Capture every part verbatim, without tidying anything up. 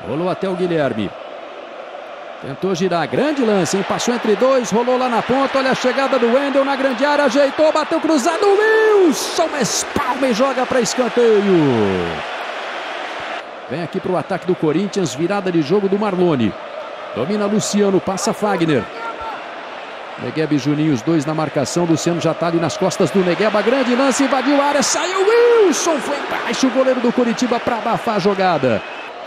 Rolou até o Guilherme. Tentou girar, grande lance, hein? Passou entre dois, rolou lá na ponta, olha a chegada do Wendel na grande área, ajeitou, bateu cruzado, Wilson espalma e joga para escanteio. Vem aqui para o ataque do Corinthians, virada de jogo do Marlone. Domina Luciano, passa Fagner. Negueba e Juninho, os dois na marcação, Luciano já está ali nas costas do Negueba, grande lance, invadiu a área, saiu Wilson, foi embaixo o goleiro do Coritiba para abafar a jogada.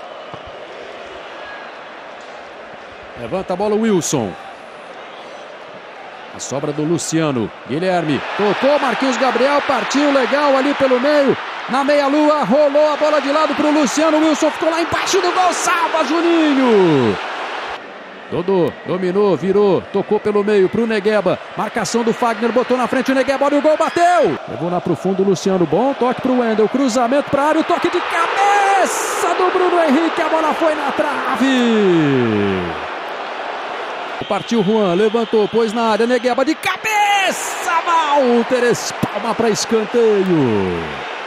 Levanta a bola o Wilson. A sobra do Luciano. Guilherme tocou, Marquinhos Gabriel, partiu legal ali pelo meio. Na meia-lua, rolou a bola de lado para o Luciano. Wilson ficou lá embaixo do gol, salva Juninho. Dodô dominou, virou, tocou pelo meio para o Negueba. Marcação do Fagner, botou na frente o Negueba, olha o gol, bateu. Levou lá para o fundo o Luciano, bom toque para o Wendel, cruzamento para a área, o toque de cabeça do Bruno Henrique, a bola foi na trave. Partiu Juan, levantou, pôs na área, Negueba de cabeça, Walter espalma para escanteio.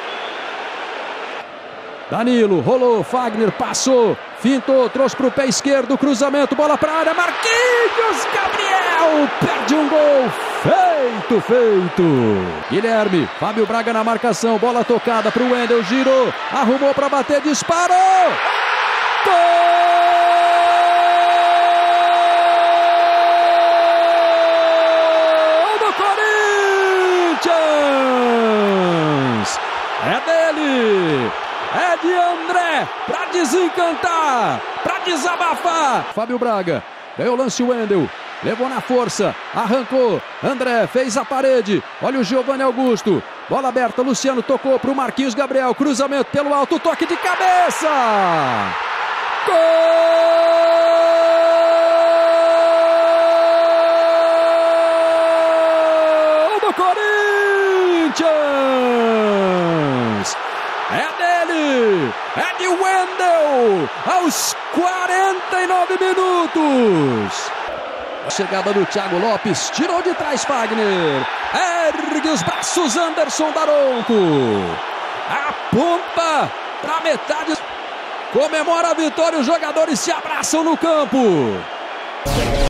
Danilo, rolou, Fagner passou, fintou, trouxe para o pé esquerdo, cruzamento, bola para a área, Marquinhos Gabriel, perde um gol, feito, feito. Guilherme, Fábio Braga na marcação, bola tocada para o Wendel, girou, arrumou para bater, disparou, gol! É dele, é de André, para desencantar, para desabafar. Fábio Braga, ganhou o lance o Wendel, levou na força, arrancou, André fez a parede, olha o Giovanni Augusto, bola aberta, Luciano tocou para o Marquinhos Gabriel, cruzamento pelo alto, toque de cabeça, gol! É dele, é de Wendel, aos quarenta e nove minutos. A chegada do Thiago Lopes, tirou de trás Fagner, ergue os braços Anderson Daronco, aponta para metade, comemora a vitória, os jogadores se abraçam no campo.